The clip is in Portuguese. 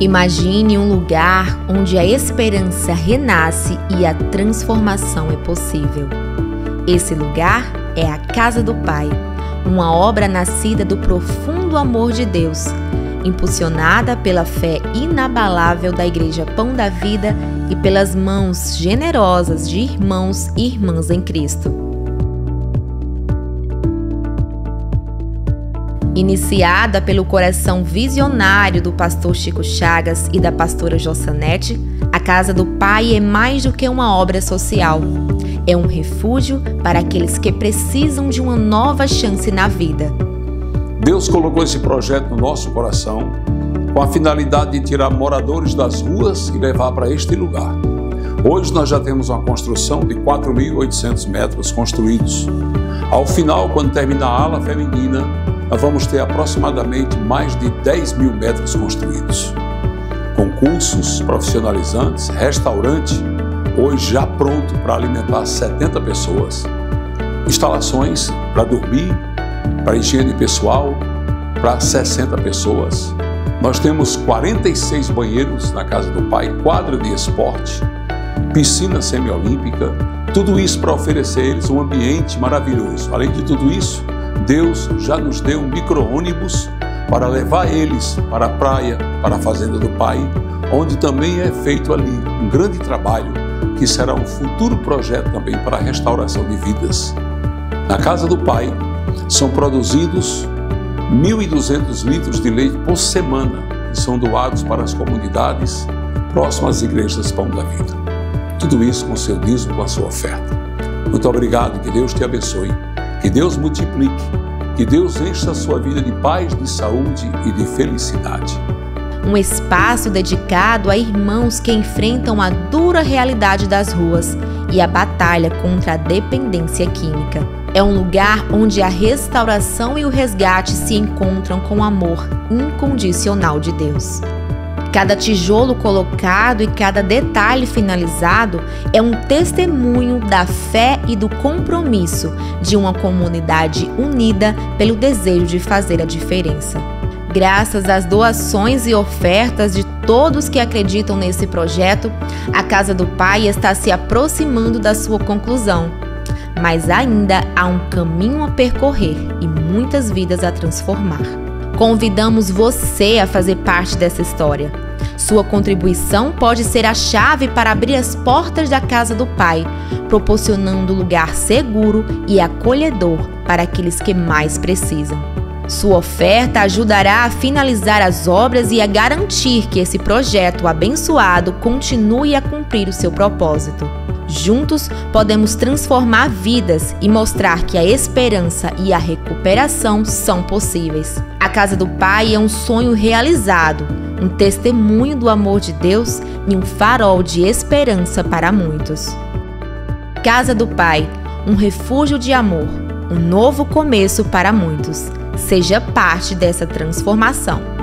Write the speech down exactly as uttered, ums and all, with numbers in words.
Imagine um lugar onde a esperança renasce e a transformação é possível. Esse lugar é a Casa do Pai, uma obra nascida do profundo amor de Deus, impulsionada pela fé inabalável da Igreja Pão da Vida e pelas mãos generosas de irmãos e irmãs em Cristo. Iniciada pelo coração visionário do pastor Chico Chagas e da pastora Jossanete, a Casa do Pai é mais do que uma obra social. É um refúgio para aqueles que precisam de uma nova chance na vida. Deus colocou esse projeto no nosso coração com a finalidade de tirar moradores das ruas e levar para este lugar. Hoje nós já temos uma construção de quatro mil e oitocentos metros construídos. Ao final, quando terminar a ala feminina, nós vamos ter aproximadamente mais de dez mil metros construídos. Com cursos profissionalizantes, restaurante, hoje já pronto para alimentar setenta pessoas, instalações para dormir, para higiene pessoal, para sessenta pessoas. Nós temos quarenta e seis banheiros na Casa do Pai, quadra de esporte, piscina semiolímpica, tudo isso para oferecer a eles um ambiente maravilhoso. Além de tudo isso, Deus já nos deu um micro-ônibus para levar eles para a praia, para a Fazenda do Pai, onde também é feito ali um grande trabalho, que será um futuro projeto também para a restauração de vidas. Na Casa do Pai, são produzidos mil e duzentos litros de leite por semana, que são doados para as comunidades próximas às igrejas Pão da Vida. Tudo isso com o seu dízimo, com a sua oferta. Muito obrigado, que Deus te abençoe. Que Deus multiplique, que Deus encha a sua vida de paz, de saúde e de felicidade. Um espaço dedicado a irmãos que enfrentam a dura realidade das ruas e a batalha contra a dependência química. É um lugar onde a restauração e o resgate se encontram com o amor incondicional de Deus. Cada tijolo colocado e cada detalhe finalizado é um testemunho da fé e do compromisso de uma comunidade unida pelo desejo de fazer a diferença. Graças às doações e ofertas de todos que acreditam nesse projeto, a Casa do Pai está se aproximando da sua conclusão. Mas ainda há um caminho a percorrer e muitas vidas a transformar. Convidamos você a fazer parte dessa história. Sua contribuição pode ser a chave para abrir as portas da Casa do Pai, proporcionando lugar seguro e acolhedor para aqueles que mais precisam. Sua oferta ajudará a finalizar as obras e a garantir que esse projeto abençoado continue a cumprir o seu propósito. Juntos, podemos transformar vidas e mostrar que a esperança e a recuperação são possíveis. A Casa do Pai é um sonho realizado, um testemunho do amor de Deus e um farol de esperança para muitos. Casa do Pai, um refúgio de amor, um novo começo para muitos. Seja parte dessa transformação.